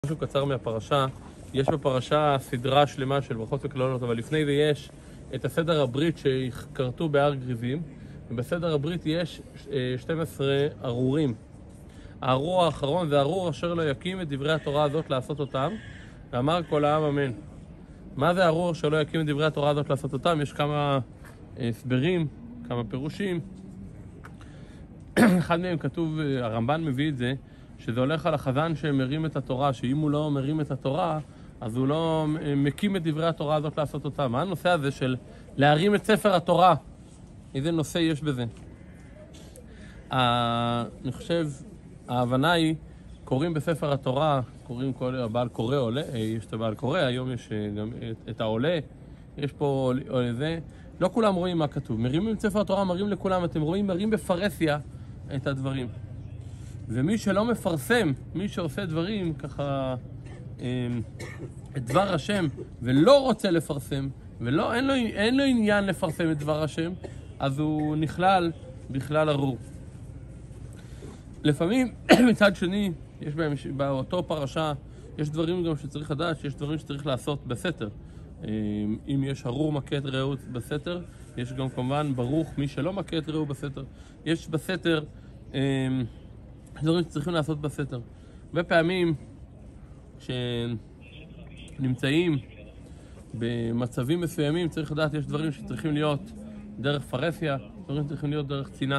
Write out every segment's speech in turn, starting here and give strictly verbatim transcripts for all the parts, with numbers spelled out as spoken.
משהו קצר מהפרשה. יש בפרשה סדרה שלמה של ברכות וקללות, אבל לפני זה יש את הסדר הברית שכרתו בהר גריזים, ובסדר הברית יש שנים עשר ארורים. הארור האחרון זה ארור אשר לא יקים את דברי התורה הזאת לעשות אותם, ואמר כל העם אמן. מה זה ארור אשר לא יקים את דברי התורה הזאת לעשות אותם? יש כמה הסברים, כמה פירושים. אחד מהם כתוב, הרמב"ן מביא את זה, שזה הולך על החזן שמרים את התורה, שאם הוא לא מרים את התורה, אז הוא לא מקים את דברי התורה הזאת לעשות אותה. מה הנושא הזה של להרים את ספר התורה? איזה נושא יש בזה? אני חושב, ההבנה היא, קוראים בספר התורה, קוראים כל הבעל קורא עולה, יש את הבעל קורא, היום יש גם את העולה, יש פה זה, לא כולם רואים מה כתוב. מרימים את ספר התורה, מרים לכולם, אתם רואים, מרים בפרסיה את הדברים. ומי שלא מפרסם, מי שעושה דברים ככה, את דבר השם, ולא רוצה לפרסם, ולא, אין לו, אין לו עניין לפרסם את דבר השם, אז הוא נכלל בכלל ארור. לפעמים, מצד שני, יש בהם, באותו פרשה, יש דברים גם שצריך לדעת, שיש דברים שצריך לעשות בסתר. אם יש ארור מכה את רעהו בסתר, יש גם כמובן ברוך מי שלא מכה את רעהו בסתר. יש בסתר, דברים שצריכים לעשות בסתר. הרבה פעמים כשנמצאים במצבים מסוימים צריך לדעת, יש דברים שצריכים להיות דרך פרסיה, דברים שצריכים להיות דרך צינה.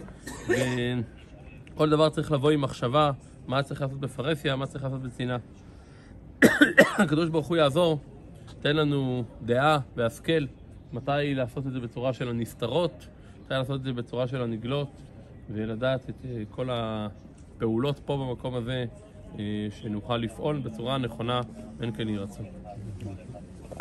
וכל דבר צריך לבוא עם מחשבה, מה צריך לעשות בפרסיה, מה צריך לעשות בצינה. הקדוש ברוך הוא יעזור, תן לנו דעה והשכל, מתי לעשות את זה בצורה של הנסתרות, מתי לעשות את זה בצורה של הנגלות, ולדעת את כל הפעולות פה במקום הזה, שנוכל לפעול בצורה נכונה, אין כן יהי רצון.